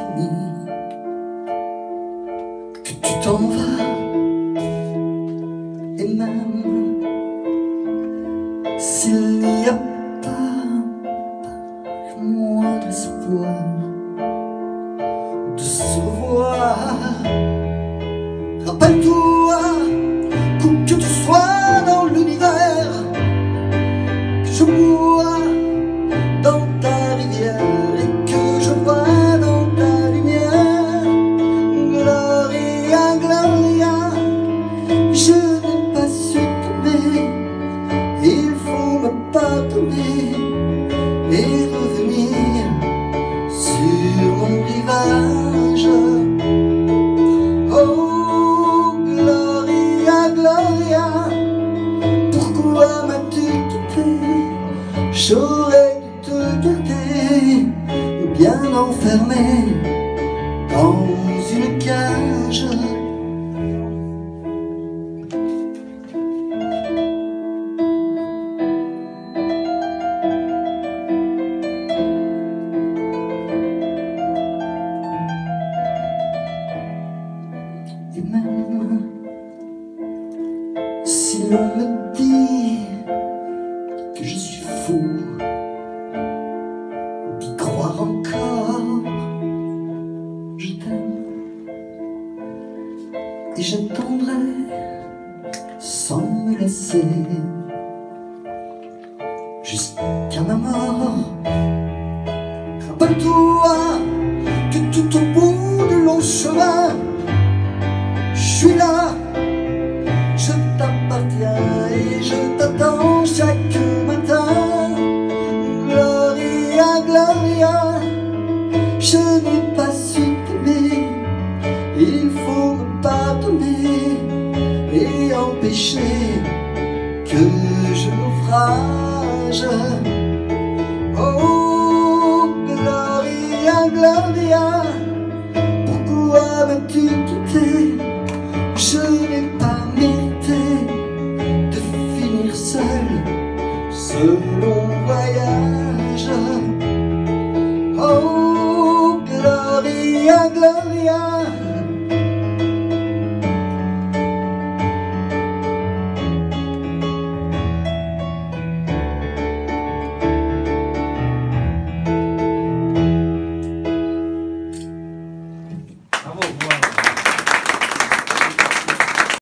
fini, que tu t'en vas, et même s'il n'y a pas le moindre espoir de se revoir, rappelle-toi qu'où que tu sois dans l'univers, que je bois dans ta rivière et que je vois dans ta lumière. Gloria, Gloria, je n'ai pas su t'aimer, il faut me pardonner et revenir sur mon rivage. Oh Gloria, Gloria, pourquoi m'as-tu quitté? J'aurais dû te garder bien enfermé dans une cage. Et même si l'on me dit que je suis fou d'y croire encore, je t'aime et j'attendrai sans me lasser jusqu'à ma mort. Rappelle-toi que tout au bout de long chemin, je suis là, je t'appartiens et je t'attends chaque matin. Gloria, Gloria, je n'ai pas su t'aimer, il faut me pardonner et empêcher que je naufrage. Oh Gloria, Gloria, pourquoi m'as-tu quitté? Je n'ai pas mérité de finir seul ce long voyage. Oh Gloria, Gloria,